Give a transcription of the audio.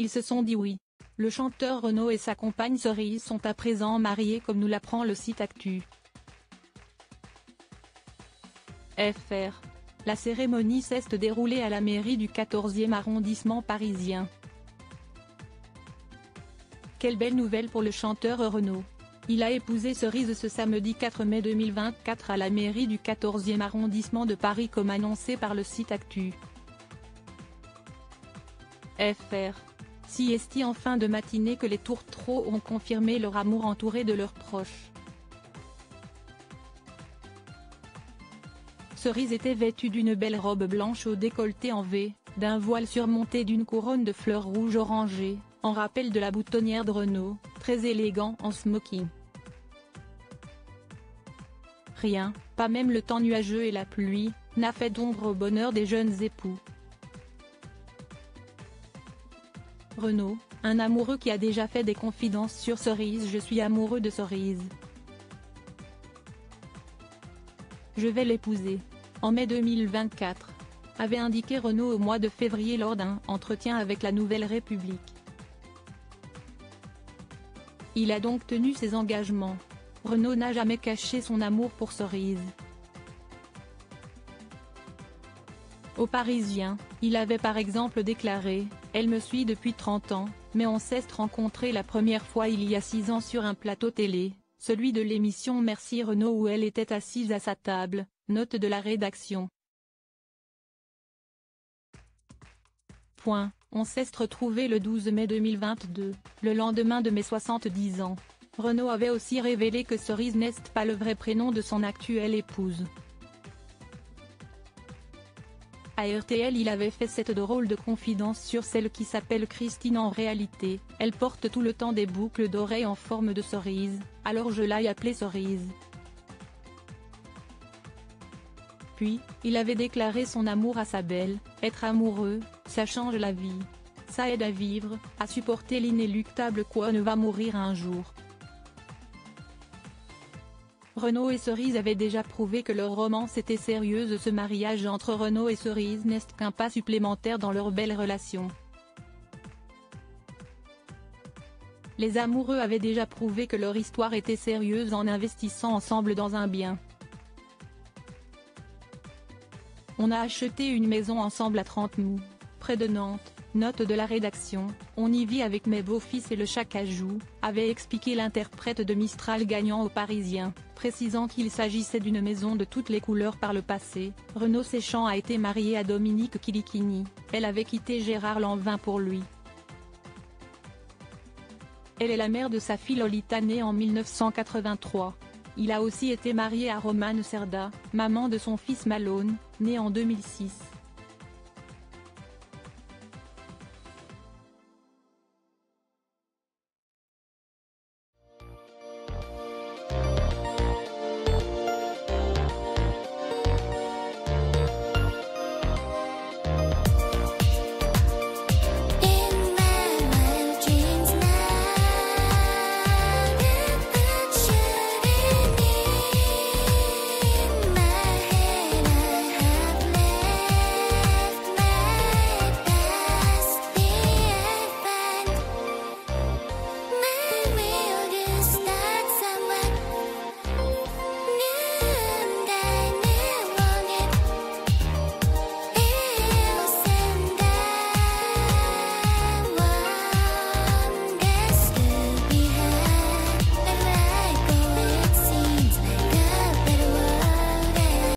ils se sont dit oui. Le chanteur Renaud et sa compagne Cerise sont à présent mariés comme nous l'apprend le site Actu. FR. La cérémonie s'est déroulée à la mairie du 14e arrondissement parisien. Quelle belle nouvelle pour le chanteur Renaud. Il a épousé Cerise ce samedi 4 mai 2024 à la mairie du 14e arrondissement de Paris comme annoncé par le site Actu. FR. Si est en fin de matinée que les tourtereaux ont confirmé leur amour entourés de leurs proches. Cerise était vêtue d'une belle robe blanche au décolleté en V, d'un voile surmonté d'une couronne de fleurs rouges orangées, en rappel de la boutonnière de Renaud, très élégant en smoking. Rien, pas même le temps nuageux et la pluie, n'a fait d'ombre au bonheur des jeunes époux. Renaud, un amoureux qui a déjà fait des confidences sur Cerise. Je suis amoureux de Cerise. Je vais l'épouser. En mai 2024, avait indiqué Renaud au mois de février lors d'un entretien avec la Nouvelle République. Il a donc tenu ses engagements. Renaud n'a jamais caché son amour pour Cerise. Aux Parisiens, il avait par exemple déclaré « Elle me suit depuis 30 ans, mais on s'est rencontrés la première fois il y a 6 ans sur un plateau télé, celui de l'émission Merci Renaud où elle était assise à sa table », note de la rédaction. On s'est retrouvés le 12 mai 2022, le lendemain de mes 70 ans. Renaud avait aussi révélé que Cerise n'est pas le vrai prénom de son actuelle épouse. À RTL il avait fait cette drôle de confidence sur celle qui s'appelle Christine. En réalité, elle porte tout le temps des boucles d'oreilles en forme de cerise, alors je l'ai appelée Cerise. Puis, il avait déclaré son amour à sa belle, être amoureux, ça change la vie. Ça aide à vivre, à supporter l'inéluctable quoi ne va mourir un jour. Renaud et Cerise avaient déjà prouvé que leur romance était sérieuse. Ce mariage entre Renaud et Cerise n'est qu'un pas supplémentaire dans leur belle relation. Les amoureux avaient déjà prouvé que leur histoire était sérieuse en investissant ensemble dans un bien. On a acheté une maison ensemble à 30 Mous, près de Nantes, note de la rédaction, on y vit avec mes beaux-fils et le chat Cajou, avait expliqué l'interprète de Mistral gagnant aux Parisiens, précisant qu'il s'agissait d'une maison de toutes les couleurs par le passé. Renaud Séchant a été marié à Dominique Kilikini, elle avait quitté Gérard Lanvin pour lui. Elle est la mère de sa fille Lolita née en 1983. Il a aussi été marié à Romane Cerda, maman de son fils Malone, né en 2006.